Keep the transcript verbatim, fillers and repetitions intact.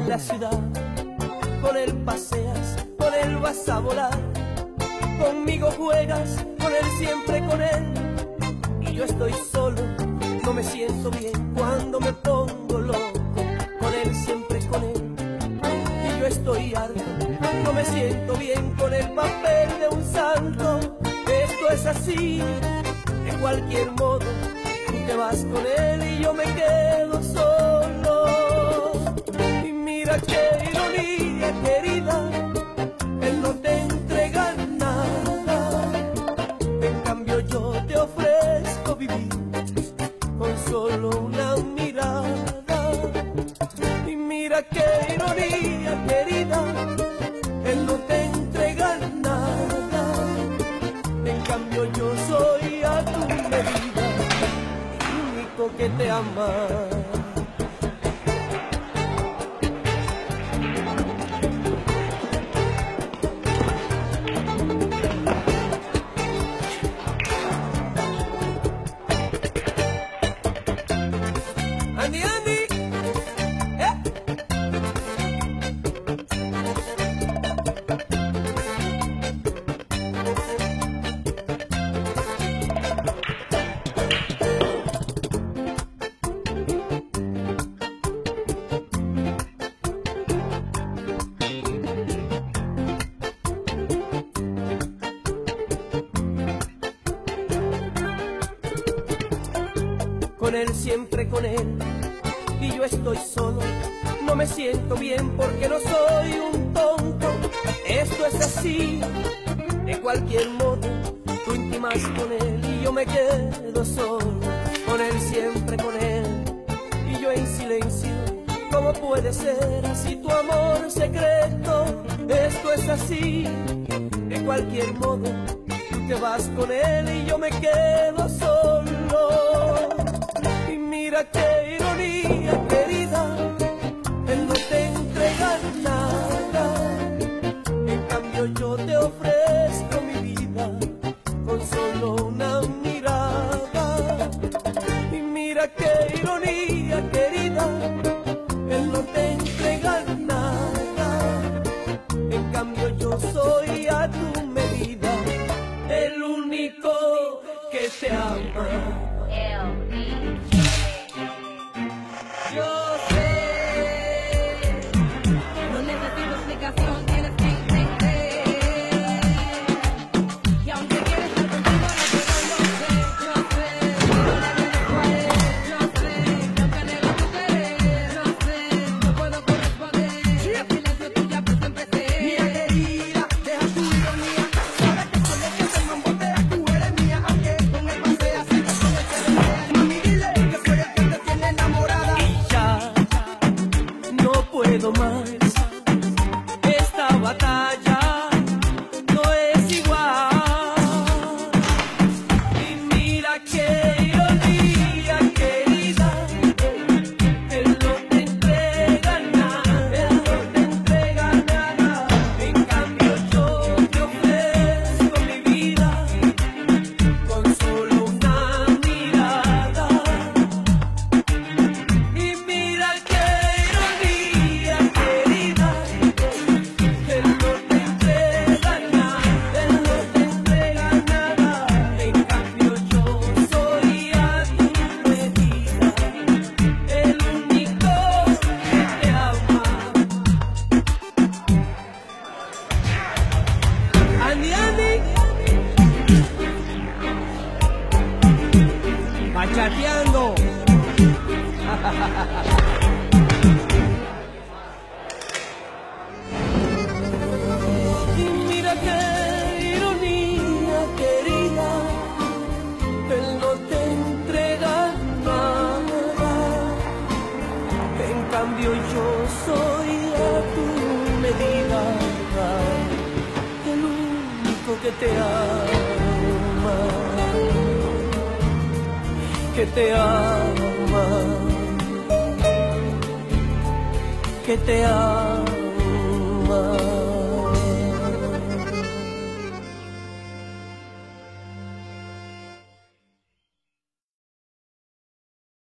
en la ciudad, con él paseas, con él vas a volar, conmigo juegas, con él siempre con él, y yo estoy solo, no me siento bien cuando me pongo loco, con él siempre con él, y yo estoy harto, no me siento bien con el papel de un santo, esto es así, de cualquier modo, tú te vas con él y yo me quedo solo, y mira qué ironía querida, él no te entrega nada, en cambio yo te ofrezco vivir con solo una mirada, y mira qué ironía querida, él no te entrega nada, en cambio yo soy a tu medida, el único que te ama. Andy, Andy, eh. Con él siempre con él, y yo estoy solo, no me siento bien porque no soy un tonto, esto es así, de cualquier modo, tú intimas con él y yo me quedo solo, con él siempre con él, y yo en silencio, ¿cómo puede ser así tu amor secreto? Esto es así, de cualquier modo, tú te vas con él y yo me quedo solo. Mira qué ironía querida, él no te entrega nada, en cambio yo te ofrezco mi vida con solo una mirada, y mira qué ironía querida, él no te entrega nada, en cambio yo soy a tu medida, el único que te ama. Yo sé, no necesito explicación, tienes que entender. Y aunque quieres estar contigo, no puedo, yo sé, yo sé. No la tienes cuál es, yo sé. Que aunque anhelo tu querer, yo sé. No puedo corresponder, el silencio tuyo por siempre sé. mía querida, deja tu ironía, sabes que soy el que te mambotea, tú eres mía, aunque con él paseas, sé que con él te desea. Mami, dile que soy el que te tiene enamorada. Y ya no puedo más, esta batalla no es igual. Y mira qué ironía querida, él no te entrega nada, él no te entrega nada, en cambio yo te ofrezco mi vida con solo una mirada, y mira qué ironía querida, él no te entrega nada, él no te entrega nada, en cambio yo soy a tu medida, el único que te ama. Andy, Andy, bachateando. Y mira qué ironía querida, él no te entrega nada, en cambio yo soy a tu medida, el único que te ama, que te ama, que te ama.